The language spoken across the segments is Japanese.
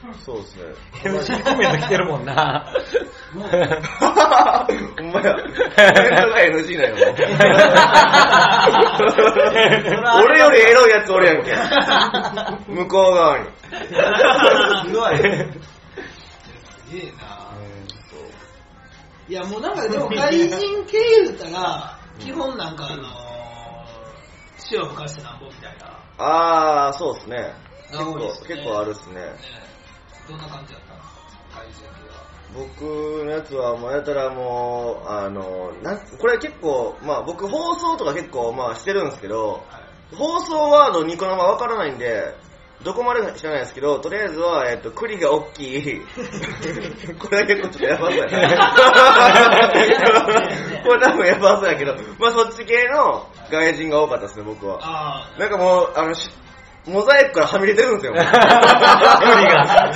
そうですね。 NG コメント来てるもんな。 ほんまや。コメントが NG なんよ。俺よりエロいやつおるやんけ。向こう側に。 すごい。すげえな。いやもうなんかでも外人系言うたら基本なんか塩吹かしてなんぼみたいな。 あー、そうですね。結構あるっすね。 どんな感じだったんですか、外人系は。 僕のやつはもうやたらもうこれ結構まあ僕放送とか結構まあしてるんですけど、放送ワード2個のままわからないんでどこまで知らないですけど、とりあえずは栗が大きいこれは結構ちょっとヤバそうやなこれ多分ヤバそうやけど、まあそっち系の外人が多かったですね、僕は。なんかもうモザイクからはみ出てるんですよ。栗が。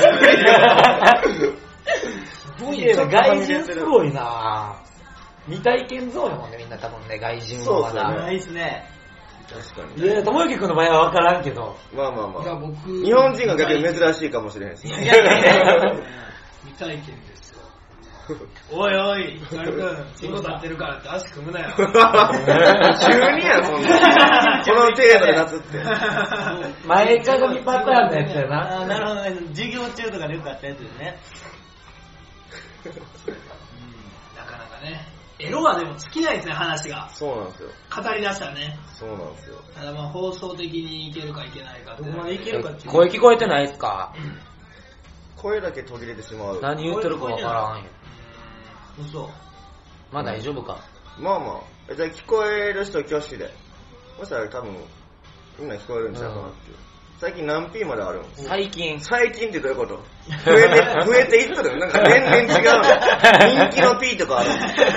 すごいね、外人すごいな。未体験ゾーンやもんね、みんな多分ね、外人はまだ。 そうですね。 確かに。 いや、ともゆきくんの場合は分からんけど。 まあまあまあ。 いや僕日本人が逆に珍しいかもしれへんし。 いやいや未体験ですよ。おいおい、ヒカルくん、チンコ立ってるからって足組むなよ。 急にやん、そんな。この程度で夏って。 前かがみパターンのやつやな。 なるほどね、授業中とかでよくあったやつですね。 なかなかね。エロはでも尽きないですね、話が。 そうなんですよ。 語り出したらね。 そうなんですよ。 ただまあ放送的にいけるかいけないかって。 どこまでいけるかっていう。 声聞こえてないっすか？ 声だけ途切れてしまう。 何言ってるか分からんよ。 嘘。 まあ大丈夫か。 まあまあ。じゃあ聞こえる人挙手で。そしたら多分、みんな聞こえるんちゃうかなっていう。最近何 P まであるん？ 最近ってどういうこと？増えていったの？なんか年々違うの。人気の P とかある。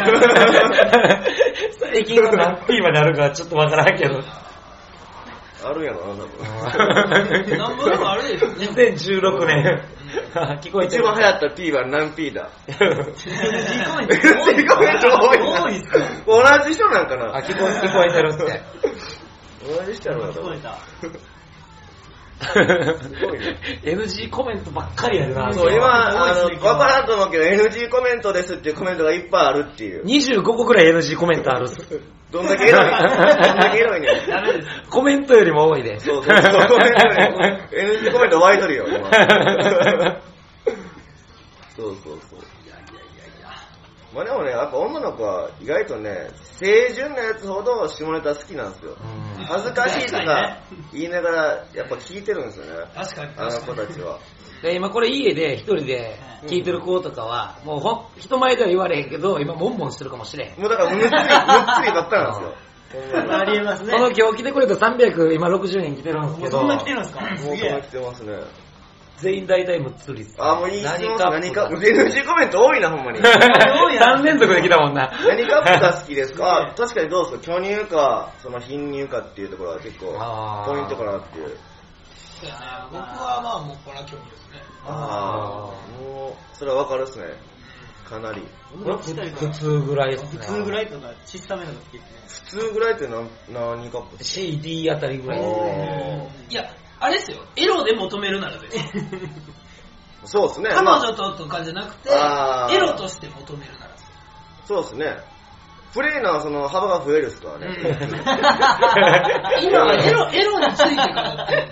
最近の何 P まであるかちょっとわからんけど。 あるんやろな、多分。 何本でもあるでしょ。 2016年。聞こえてる。 一番流行った P は何 P だ？ NG コメント多いっすか？同じ人なんかな？ あ、聞こえてるって。 同じ人やろな、 聞こえた。 すごいね。 NG コメントばっかりやるな。 そう、今、わからんと思うけど、NG コメントですっていうコメントがいっぱいあるっていう。 25個くらい NG コメントある。 どんだけエロいどんだけエロいねん。 ダメです。 コメントよりも多いで。 そう、コメントより NG コメント湧いとるよ、今。そう。まあでもね、やっぱ女の子は意外とね、清純なやつほど下ネタ好きなんですよ。恥ずかしいとか言いながら、やっぱ聞いてるんですよね。 確かに。 あの子たちは。 で今これ家で一人で聞いてる子とかは、もう人前では言われへんけど、今モンモンしてるかもしれへん。 もうだからむっつりばっかなんですよ。 ありえますね。 この今日来てくれた300、今60人来てるんですけど。 そんな来てるんですか？ もうそんな来てますね。 全員大体むっつりっす。 あ、もういい質問何か、NG コメント多いな、ほんまに。 3連続で来たもんな。 何カップが好きですか？確かにどうですか？巨乳か、その貧乳かっていうところは結構、ポイントかなっていう。 そうやね。僕はまあもうこれは興味ですね。 もう、それはわかるっすね。かなり。 普通ぐらいですね。 普通ぐらいとか、小さめのが好きですね。 普通ぐらいって何カップ？ CD あたりぐらいですね。 いや、あれですよ。エロで求めるならですよ。 そうですね。 彼女とかじゃなくて、エロとして求めるならですよ。 そうですね。プレイのその幅が増えるっすからね。 今はエロについてからって。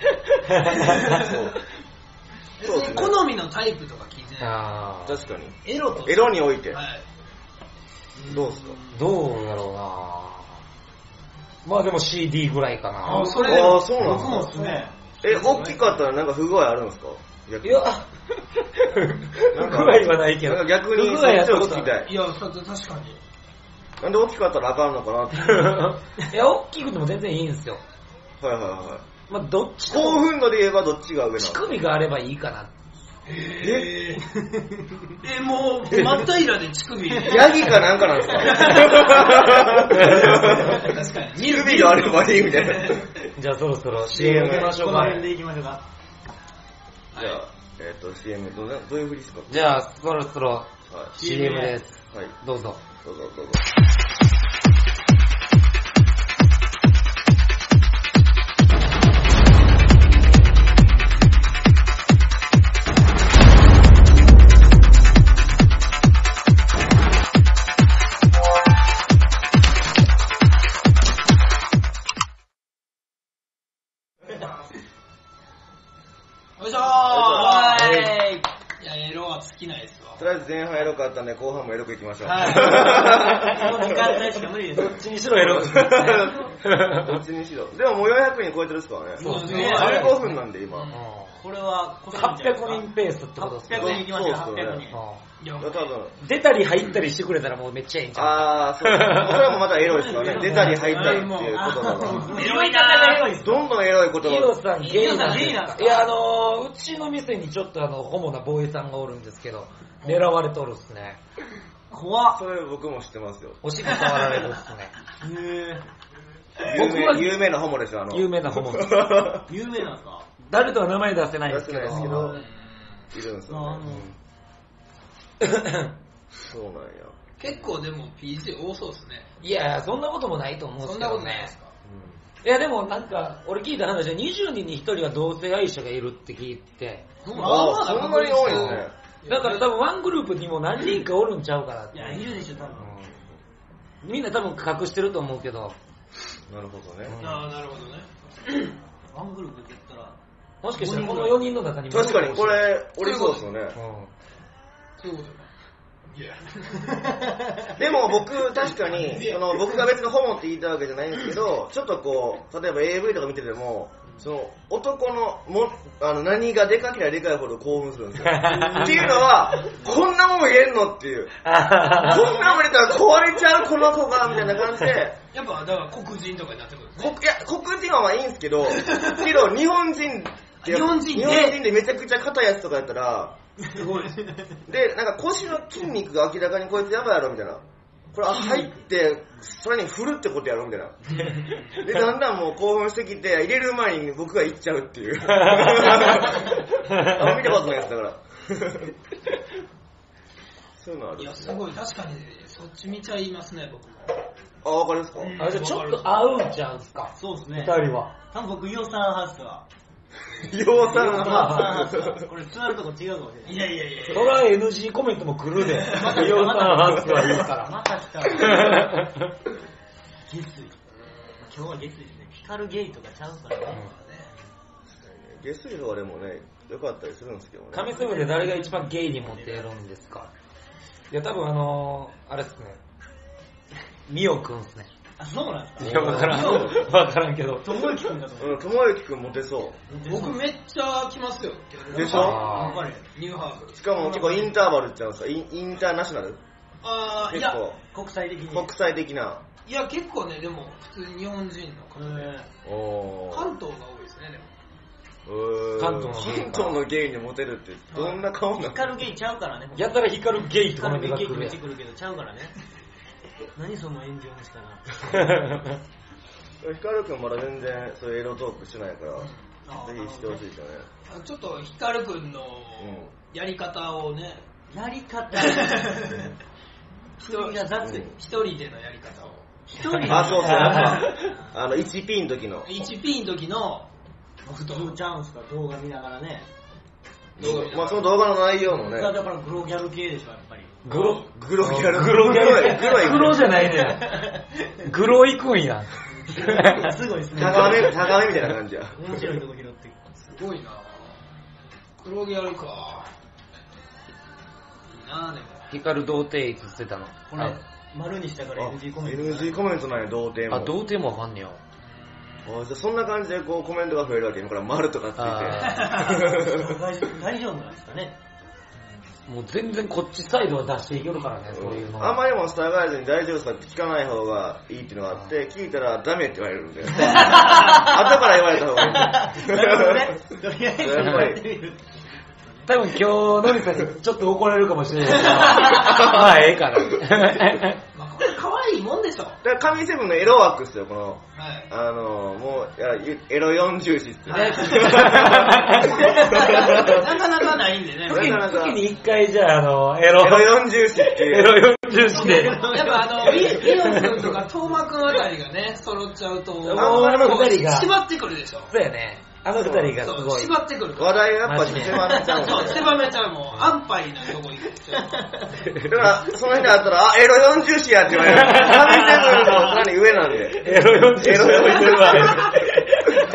そうですね。 好みのタイプとか聞いてない。 確かに。 エロとエロにおいて。 はい。 どうですか？ どうだろうな。まあでも CD ぐらいかな。 それでもそうなんですか？ 僕もですね。 大きかったらなんか不具合あるんですか？ いや、不具合はないけど。 なんか逆に不具合やったそっことちを聞きたい。 いや、確かに。 なんで大きかったらあかんのかなって。 いや、大きくても全然いいんですよ。 はい。 まあどっちと興奮度で言えばどっちが上なの？ 乳首があればいいかな。 もう、真っ平らで乳首。 ヤギかなんかなんですか？ 確かに。 乳首があればいいみたいな。 じゃあそろそろ CM 受けましょうか。 この辺でいきましょうか。 じゃあ、CM どういうふりですか？ じゃあそろそろ CM です。 はい。 どうぞ。 どうぞ。 よいしょー。いや、エロは尽きないですわ。 とりあえず前半エロかったんで後半もエロくいきましょう。 はい。その時間帯しか無理です。 どっちにしろエロい。 どっちにしろ。でももう400人超えてるっすからね。 そうですね 15分なんで今。 これは、 800人ペースってことですか 800人いきましたよ、800 そうっす人。 いや、 多分。 出たり入ったりしてくれたらもうめっちゃいいんちゃう？ あー、そう。それもまたエロいですからね。出たり入ったりっていう言葉が。 エロいなー。 どんどんエロい言葉ヒロさんゲイなんゲイなんですか？ ですか？いやうちの店にちょっとホモなボーイさんがおるんですけど、狙われとるっすね。 怖っ。 それ僕も知ってますよ。 お尻触られるっすね。僕は有名なホモですよ、 有名なホモです。 有名なんですか？ 誰とは名前出せないんですけど。 出せないですけど、いるんですよね。そうなんや。 結構でも PJ 多そうですね。 いや、そんなこともないと思うんですけどね。 そんなことないですか？ いやでもなんか、俺聞いた話は20人に1人は同性愛者がいるって聞いて、 ああ、そんなに多いですね。 だから多分ワングループにも何人かおるんちゃうかなって。 いや、いるでしょ、多分。 みんな多分隠してると思うけど、 なるほどね。 ああ、なるほどね。 ワングループって言ったら、 もしかしたらこの4人の中にも確かにこれ、おりそうですよね。 そういうことだ。いや。 でも僕、確かに、僕が別にホモって言いたいわけじゃないんですけど、ちょっとこう、例えば AV とか見てても、男の何がでかければでかいほど興奮するんですよ。っていうのは、こんなもん入れんのっていう。こんなもん入れたら壊れちゃうこの子がみたいな感じで。 やっぱ、だから黒人とかになってくるんですね。 いや、黒人はまあいいんですけど、けど日本人でめちゃくちゃ硬いやつとかやったら、 すごいです。 で、なんか腰の筋肉が明らかにこいつやばいやろみたいな。これ入って、それに振るってことやろみたいな。で、だんだんもう興奮してきて、入れる前に僕が行っちゃうっていう。見たことないやつだから。そういうのある。 いや、すごい、確かに、そっち見ちゃいますね、僕も。 あ、わかりますか？ あ、じゃあちょっと合うんちゃうんすか？ そうですね。 2人は。 多分僕、イオさんハウスは。 洋さんは。 これ座るとこ違うかもしれない。 いやいやいや。 そら NG コメントも来るで。イオさんハウスは言うから。 また来た。ゲス。今日はゲスですね。光るゲイとかちゃうからね。 ゲスリとかでもね、よかったりするんですけどね。 神セブンで誰が一番ゲイに持ってるんですか？いや、多分あれっすね。ミオくんっすね。 あ、そうなんですか？ いや、わからんけど。 ともゆきくんだと思う。 ともゆきくんモテそう。 僕めっちゃ来ますよ。 でしょ？ やっぱり、ニューハーフ。 しかも結構インターバルって言うんですか？インターナショナル？ ああ、いや、 結構国際的に。 国際的な。 いや、結構ね、でも、普通に日本人の方で、 おー。 関東が多いですね、でも。 関東のゲイにモテるってどんな顔なの？ 光るゲイちゃうからね。 やたら光るゲイってコメントが来るやん光るゲイってめっちゃ来るけどちゃうからね。何その炎上の仕方。 ヒカルくんまだ全然そういうエロトークしてないから、ぜひしてほしいですよね。 ちょっと、ヒカルくんのやり方をね、 やり方。 一人でのやり方を。 一人で。 あ、そうそう。1P の時の。 1P の時の、 どうちゃうんすか、動画見ながらね。 まあその動画の内容もね。 だからグロギャル系でしょ、やっぱり。 グロギャル。 グロじゃないね。グロいくんや。 すごいですね。 タガメみたいな感じや。 面白いとこ拾って。 すごいな黒ギャルか。いいなでも。 光童貞いつしてたの？ これ、丸にしたから NG コメント。 NG コメントなんや、童貞も。 あ、童貞もわかんねや。 じゃあそんな感じでこうコメントが増えるわけ。今から丸とかついて。 大丈夫なんですかね。 もう全然こっちサイドは出していけるからね、そういうの。 あんまりも従えずに大丈夫ですかって聞かない方がいいっていうのがあって、聞いたらダメって言われるんで。後から言われた方がいい。 なるほどね。とりあえずやってみる。 多分今日、のりさんにちょっと怒られるかもしれないけど、まあええから。 まあ、これ可愛いもんでしょ。 だから神セブンのエロ枠っすよ、この。 はい。 もう、エロ40子っすよ。 はいなかなかないんでね。 月に一回じゃあ、エロ 40子っていう。 エロ40子で。 やっぱミオ君とかトーマ君あたりがね、揃っちゃうと、 あの二人が縛ってくるでしょ。 そうやね。あの二人がすそうごい。 縛ってくる。 話題がやっぱ狭めちゃうんで。 そう、狭めちゃうもん。安牌なとこ行っちゃう。 だから、その日に会ったら、エロ40子やって言われる。神セブンのさらに上なんで。 エロ40子。